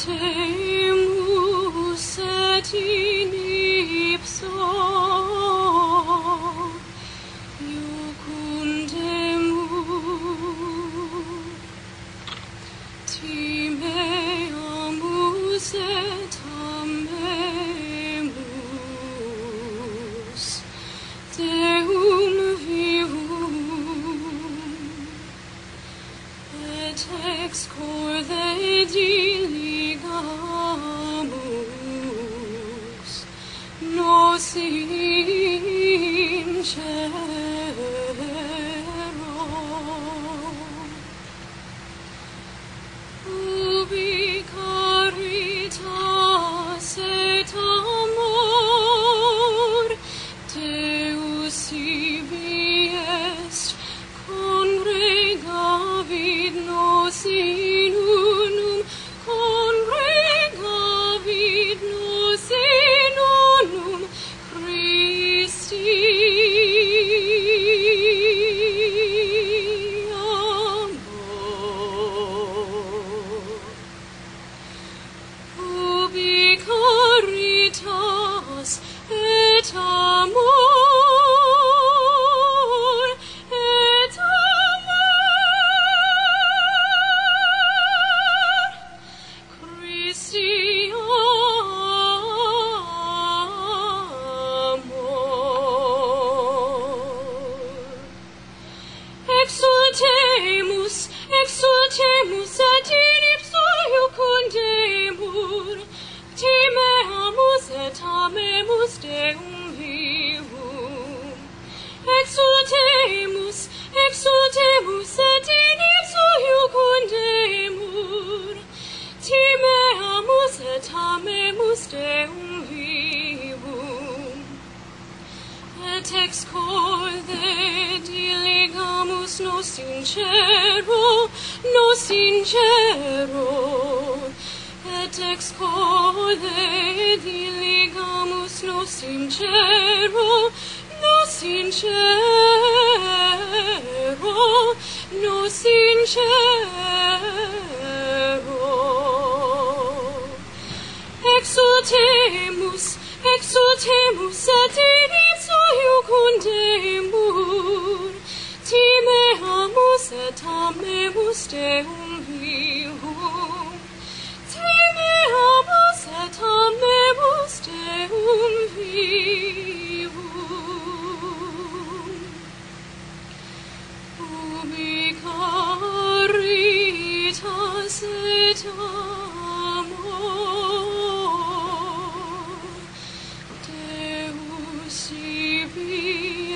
exultemus et in ipso iucundemus, timeamus et amemus Deum vivum, et ex corde diligamus nos in cielo. Ubi caritas et amor Deus ibi est, congregavit nos in unum, congregavit nos in unum Christi amor. Ubi caritas et amor, et amor Christi amor. Exultemus, exultemus et in ipso iucundemur, timeamus et amemus Deum vivum. Exultemus, exultemus et in ipso iucundemur, timeamus et amemus Deum vivum. Et ex corde diligamus nos in cielo, nos in cielo. Et ex corde diligamus nos in cielo, nos in cielo, nos in cielo. Exultemus, exultemus et in ipso iucundemur, timeamus et amemus Deum vivum. Timeamus et amemus Deum vivum. Ubi caritas et amor Deus ibi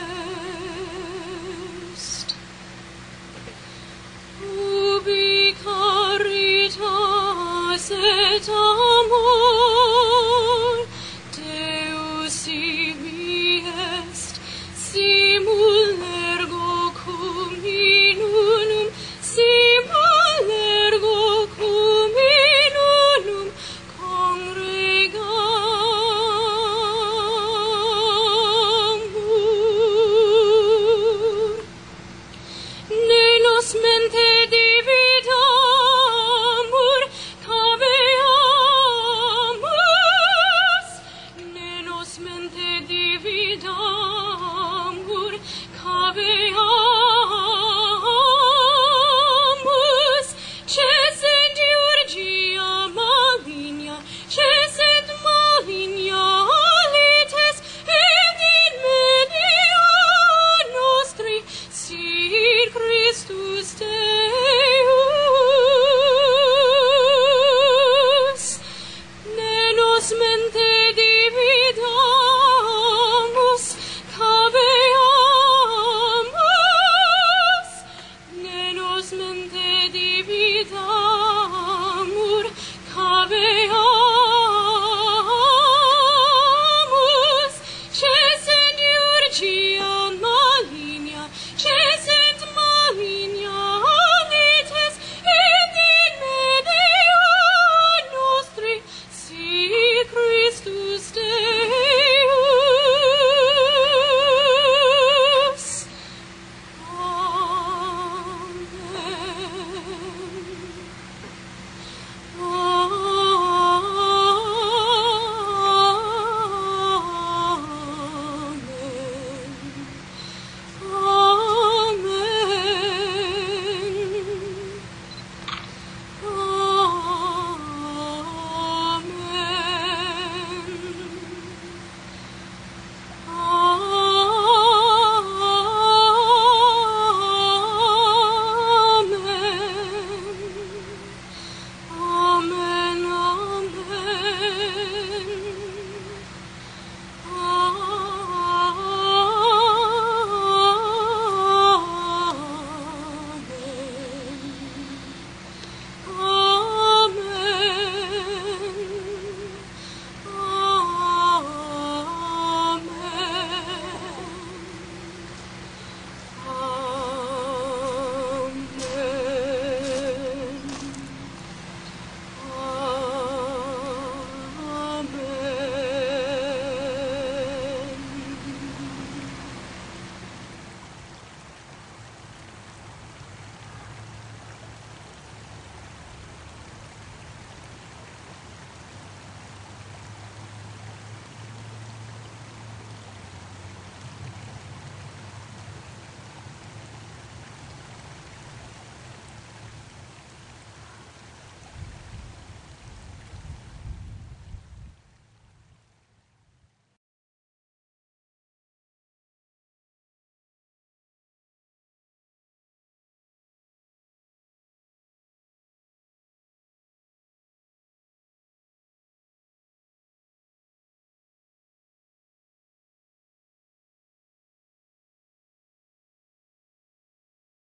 est. Ubi caritas et amor